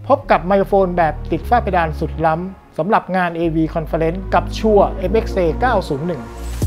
พบกับไมโครโฟนแบบติดฝ้าเพดานสุดล้ำสำหรับงาน AV Conference กับ Shure MXA 901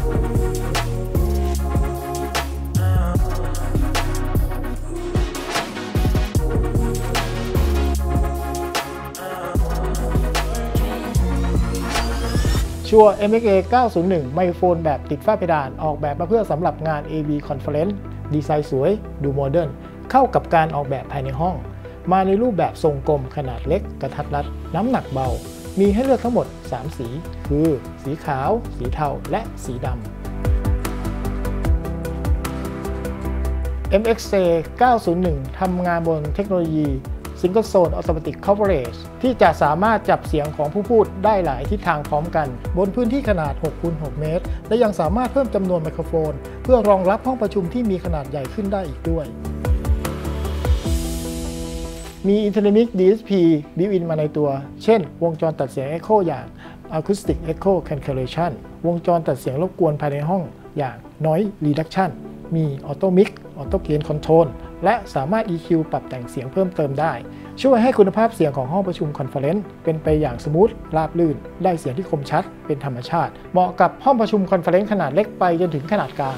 Shure MXA 901 ไมโครโฟนแบบติดฝ้าเพดานออกแบบมาเพื่อสำหรับงาน AV Conference ดีไซน์สวยดูโมเดิร์นเข้ากับการออกแบบภายในห้องมาในรูปแบบทรงกลมขนาดเล็กกระทัดรัดน้ำหนักเบามีให้เลือกทั้งหมด 3 สีคือสีขาวสีเทาและสีดำ MXA 901 ทำงานบนเทคโนโลยี Single Zone Automatic Coverage ที่จะสามารถจับเสียงของผู้พูดได้หลายทิศทางพร้อมกันบนพื้นที่ขนาด 6x6 เมตรและยังสามารถเพิ่มจำนวนไมโครโฟนเพื่อรองรับห้องประชุมที่มีขนาดใหญ่ขึ้นได้อีกด้วยมี Intermic DSP built-in มาในตัวเช่นวงจรตัดเสียง Echo อย่าง Acoustic Echo Cancellation วงจรตัดเสียงรบกวนภายในห้องอย่าง Noise Reduction มี Auto Mix Auto Gain Control และสามารถ EQ ปรับแต่งเสียงเพิ่มเติมได้ช่วยให้คุณภาพเสียงของห้องประชุมคอนเฟอเรนซ์เป็นไปอย่างสมูทราบรื่นได้เสียงที่คมชัดเป็นธรรมชาติเหมาะกับห้องประชุมคอนเฟอเรนซ์ขนาดเล็กไปจนถึงขนาดกลาง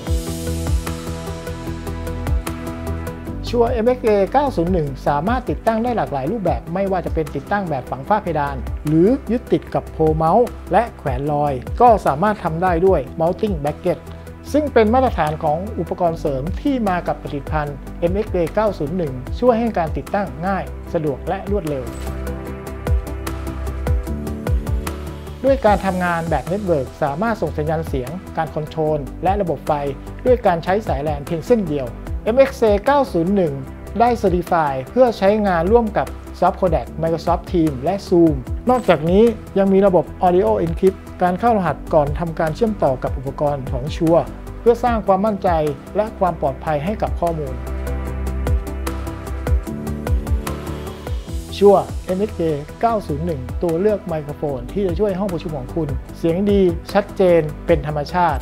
Shure MXA 901 สามารถติดตั้งได้หลากหลายรูปแบบไม่ว่าจะเป็นติดตั้งแบบฝังฝ้าเพดานหรือยึดติดกับโพลเมาส์และแขวนลอยก็สามารถทำได้ด้วย Mounting Bracket ซึ่งเป็นมาตรฐานของอุปกรณ์เสริมที่มากับผลิตภัณฑ์ MXA 901 ช่วยให้การติดตั้งง่ายสะดวกและรวดเร็วด้วยการทำงานแบบเน็ตเวิร์กสามารถส่งสัญญาณเสียงการคอนโทรลและระบบไฟด้วยการใช้สายแลนเพียงเส้นเดียวMXA 901 ได้ Certify เพื่อใช้งานร่วมกับ Soft Codec Microsoft Teams และ Zoom นอกจากนี้ยังมีระบบ Audio Encrypt การเข้ารหัสก่อนทำการเชื่อมต่อกับอุปกรณ์ของ Shure เพื่อสร้างความมั่นใจและความปลอดภัยให้กับข้อมูล Shure MXA 901 ตัวเลือกไมโครโฟนที่จะช่วยห้องประชุมของคุณเสียงดีชัดเจนเป็นธรรมชาติ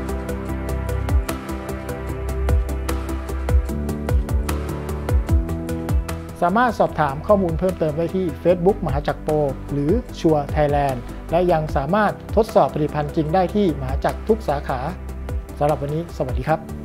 สามารถสอบถามข้อมูลเพิ่มเติมได้ที่ Facebook มหาจักรโปรหรือ Shure Thailand และยังสามารถทดสอบผลิตภัณฑ์จริงได้ที่มหาจักรทุกสาขาสำหรับวันนี้สวัสดีครับ